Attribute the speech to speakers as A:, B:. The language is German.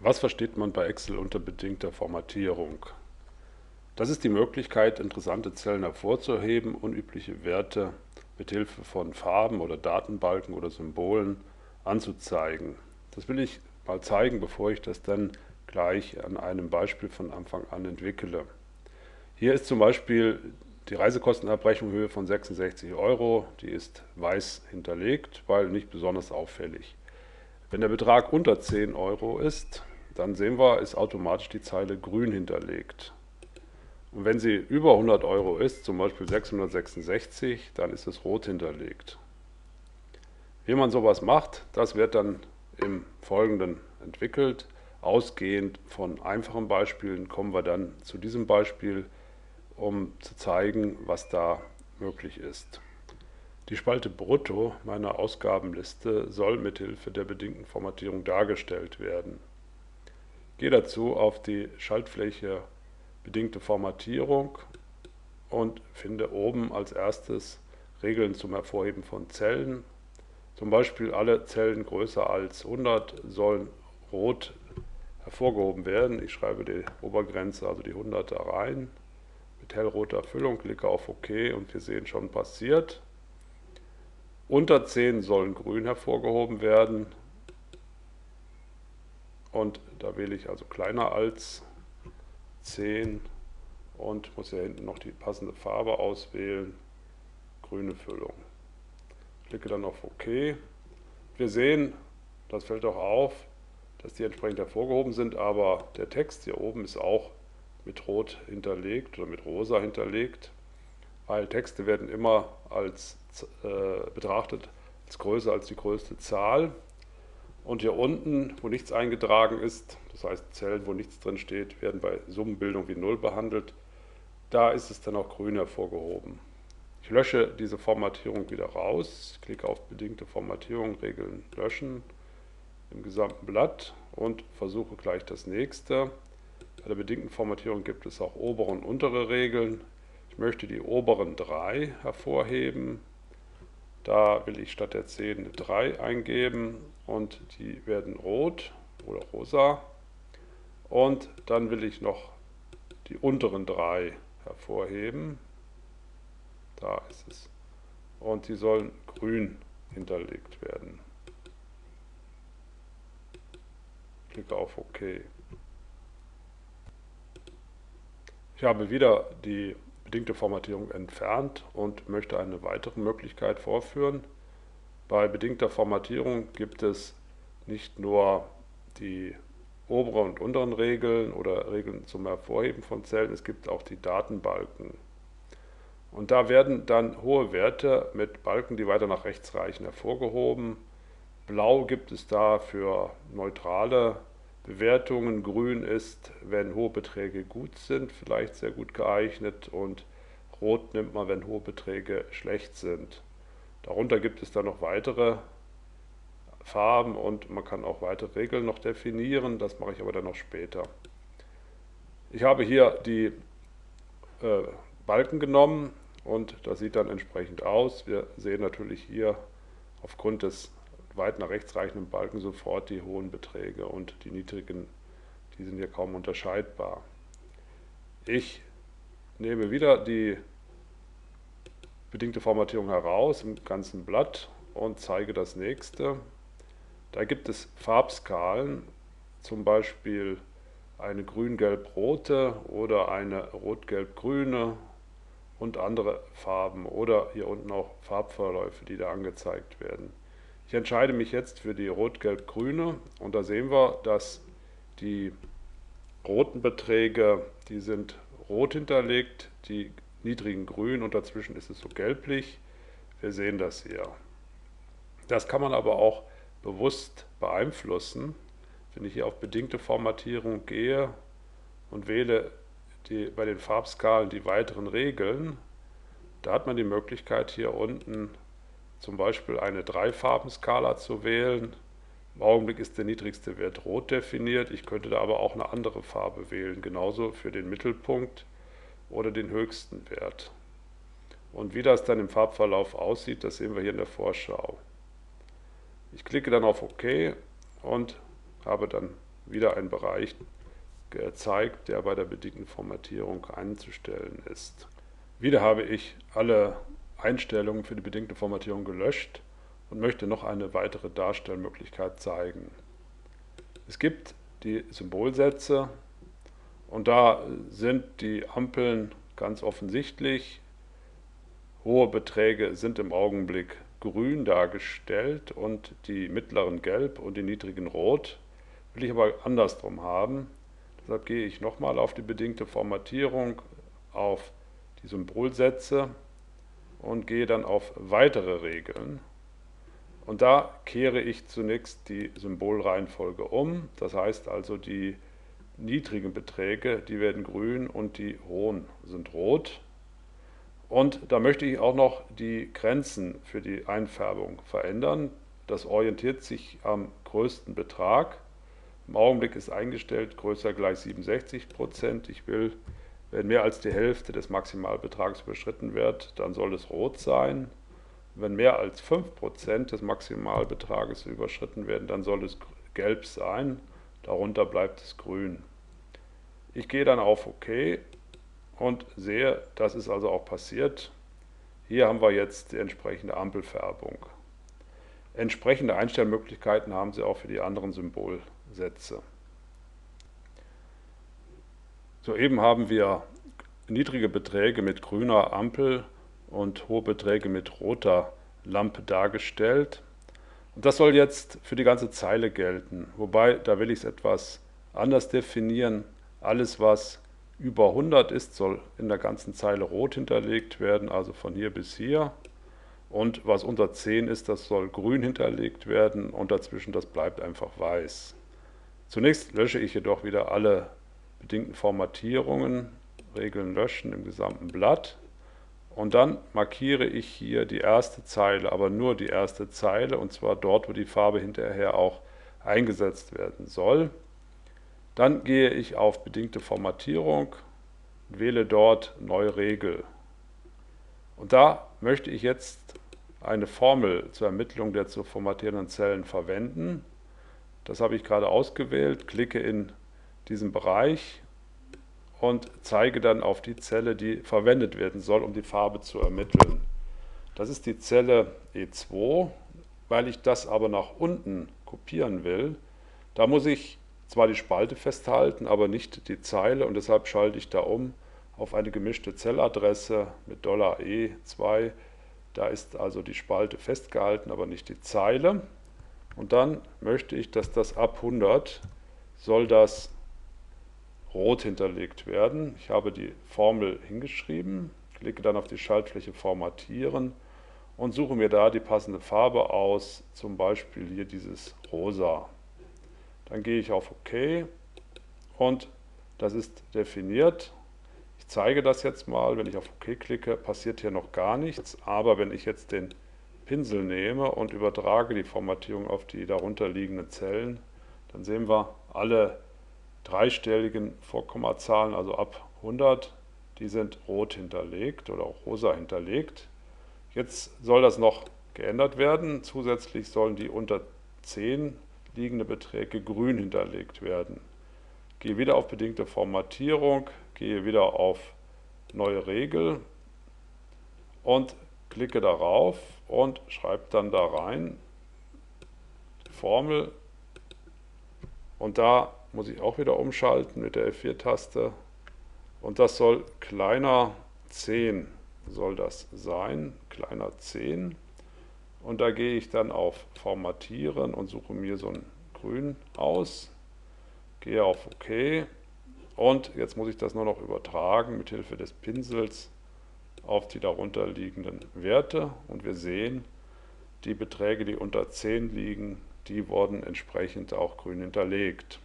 A: Was versteht man bei Excel unter bedingter Formatierung? Das ist die Möglichkeit, interessante Zellen hervorzuheben, unübliche Werte mit Hilfe von Farben oder Datenbalken oder Symbolen anzuzeigen. Das will ich mal zeigen, bevor ich das dann gleich an einem Beispiel von Anfang an entwickle. Hier ist zum Beispiel die Reisekostenabrechnung in Höhe von 66 Euro. Die ist weiß hinterlegt, weil nicht besonders auffällig. Wenn der Betrag unter 10 Euro ist, dann sehen wir, ist automatisch die Zeile grün hinterlegt. Und wenn sie über 100 Euro ist, zum Beispiel 666, dann ist es rot hinterlegt. Wie man sowas macht, das wird dann im Folgenden entwickelt. Ausgehend von einfachen Beispielen kommen wir dann zu diesem Beispiel, um zu zeigen, was da möglich ist. Die Spalte Brutto meiner Ausgabenliste soll mithilfe der bedingten Formatierung dargestellt werden. Ich gehe dazu auf die Schaltfläche Bedingte Formatierung und finde oben als erstes Regeln zum Hervorheben von Zellen. Zum Beispiel alle Zellen größer als 100 sollen rot hervorgehoben werden. Ich schreibe die Obergrenze, also die 100er rein, mit hellroter Füllung, klicke auf OK und wir sehen schon passiert. Unter 10 sollen grün hervorgehoben werden und da wähle ich also kleiner als 10 und muss hier hinten noch die passende Farbe auswählen, grüne Füllung. Klicke dann auf OK. Wir sehen, das fällt auch auf, dass die entsprechend hervorgehoben sind, aber der Text hier oben ist auch mit Rot hinterlegt oder mit Rosa hinterlegt, weil Texte werden immer als betrachtet als größer als die größte Zahl. Und hier unten, wo nichts eingetragen ist, das heißt Zellen, wo nichts drin steht, werden bei Summenbildung wie 0 behandelt. Da ist es dann auch grün hervorgehoben. Ich lösche diese Formatierung wieder raus, klicke auf bedingte Formatierung, Regeln löschen im gesamten Blatt und versuche gleich das nächste. Bei der bedingten Formatierung gibt es auch obere und untere Regeln. Ich möchte die oberen 3 hervorheben. Da will ich statt der 10 eine 3 eingeben und die werden rot oder rosa. Und dann will ich noch die unteren 3 hervorheben. Da ist es. Und die sollen grün hinterlegt werden. Klicke auf OK. Ich habe wieder die bedingte Formatierung entfernt und möchte eine weitere Möglichkeit vorführen. Bei bedingter Formatierung gibt es nicht nur die oberen und unteren Regeln oder Regeln zum Hervorheben von Zellen, es gibt auch die Datenbalken. Und da werden dann hohe Werte mit Balken, die weiter nach rechts reichen, hervorgehoben. Blau gibt es da für neutrale Bewertungen. Grün ist, wenn hohe Beträge gut sind, vielleicht sehr gut geeignet. Und rot nimmt man, wenn hohe Beträge schlecht sind. Darunter gibt es dann noch weitere Farben und man kann auch weitere Regeln noch definieren. Das mache ich aber dann noch später. Ich habe hier die Balken genommen und das sieht dann entsprechend aus. Wir sehen natürlich hier aufgrund des weit nach rechts reichenden Balken sofort die hohen Beträge und die niedrigen, die sind hier kaum unterscheidbar. Ich nehme wieder die bedingte Formatierung heraus im ganzen Blatt und zeige das nächste. Da gibt es Farbskalen, zum Beispiel eine grün-gelb-rote oder eine rot-gelb-grüne und andere Farben oder hier unten auch Farbverläufe, die da angezeigt werden. Ich entscheide mich jetzt für die rot-gelb-grüne und da sehen wir, dass die roten Beträge, die sind rot hinterlegt, die niedrigen grün und dazwischen ist es so gelblich. Wir sehen das hier. Das kann man aber auch bewusst beeinflussen. Wenn ich hier auf bedingte Formatierung gehe und wähle bei den Farbskalen die weiteren Regeln, da hat man die Möglichkeit hier unten zum Beispiel eine 3-Farben-Skala zu wählen. Im Augenblick ist der niedrigste Wert rot definiert, ich könnte da aber auch eine andere Farbe wählen, genauso für den Mittelpunkt oder den höchsten Wert. Und wie das dann im Farbverlauf aussieht, das sehen wir hier in der Vorschau. Ich klicke dann auf OK und habe dann wieder ein Bereich gezeigt, der bei der bedingten Formatierung einzustellen ist. Wieder habe ich alle Einstellungen für die bedingte Formatierung gelöscht und möchte noch eine weitere Darstellmöglichkeit zeigen. Es gibt die Symbolsätze und da sind die Ampeln ganz offensichtlich. Hohe Beträge sind im Augenblick grün dargestellt und die mittleren gelb und die niedrigen rot. Will ich aber andersrum haben. Deshalb gehe ich nochmal auf die bedingte Formatierung, auf die Symbolsätze und gehe dann auf weitere Regeln. Und da kehre ich zunächst die Symbolreihenfolge um. Das heißt also, die niedrigen Beträge, die werden grün und die hohen sind rot. Und da möchte ich auch noch die Grenzen für die Einfärbung verändern. Das orientiert sich am größten Betrag. Im Augenblick ist eingestellt größer gleich 67%. Ich will, wenn mehr als die Hälfte des Maximalbetrags überschritten wird, dann soll es rot sein. Wenn mehr als 5% des Maximalbetrages überschritten werden, dann soll es gelb sein. Darunter bleibt es grün. Ich gehe dann auf OK und sehe, das ist also auch passiert. Hier haben wir jetzt die entsprechende Ampelfärbung. Entsprechende Einstellmöglichkeiten haben Sie auch für die anderen Symbolsätze. Soeben haben wir niedrige Beträge mit grüner Ampel und hohe Beträge mit roter Lampe dargestellt. Und das soll jetzt für die ganze Zeile gelten, wobei, da will ich es etwas anders definieren. Alles, was über 100 ist, soll in der ganzen Zeile rot hinterlegt werden, also von hier bis hier. Und was unter 10 ist, das soll grün hinterlegt werden und dazwischen, das bleibt einfach weiß. Zunächst lösche ich jedoch wieder alle bedingten Formatierungen, Regeln löschen im gesamten Blatt. Und dann markiere ich hier die erste Zeile, aber nur die erste Zeile, und zwar dort, wo die Farbe hinterher auch eingesetzt werden soll. Dann gehe ich auf bedingte Formatierung und wähle dort Neue Regel. Und da möchte ich jetzt eine Formel zur Ermittlung der zu formatierenden Zellen verwenden. Das habe ich gerade ausgewählt, klicke in diesen Bereich und zeige dann auf die Zelle, die verwendet werden soll, um die Farbe zu ermitteln. Das ist die Zelle E2. Weil ich das aber nach unten kopieren will, da muss ich zwar die Spalte festhalten, aber nicht die Zeile, und deshalb schalte ich da um auf eine gemischte Zelladresse mit $E2. Da ist also die Spalte festgehalten, aber nicht die Zeile. Und dann möchte ich, dass das ab 100 soll das rot hinterlegt werden. Ich habe die Formel hingeschrieben, klicke dann auf die Schaltfläche Formatieren und suche mir da die passende Farbe aus, zum Beispiel hier dieses Rosa. Dann gehe ich auf OK und das ist definiert. Ich zeige das jetzt mal, wenn ich auf OK klicke, passiert hier noch gar nichts, aber wenn ich jetzt den Pinsel nehme und übertrage die Formatierung auf die darunter liegenden Zellen, dann sehen wir alle dreistelligen Vorkommazahlen, also ab 100, die sind rot hinterlegt oder auch rosa hinterlegt. Jetzt soll das noch geändert werden. Zusätzlich sollen die unter 10 liegende Beträge grün hinterlegt werden. Gehe wieder auf bedingte Formatierung, gehe wieder auf Neue Regel und klicke darauf und schreibe dann da rein die Formel. Und da muss ich auch wieder umschalten mit der F4-Taste. Und das soll kleiner 10 soll das sein, kleiner 10. Und da gehe ich dann auf Formatieren und suche mir so ein Grün aus. Gehe auf OK. Und jetzt muss ich das nur noch übertragen mit Hilfe des Pinsels auf die darunter liegenden Werte. Und wir sehen, die Beträge, die unter 10 liegen, die wurden entsprechend auch grün hinterlegt.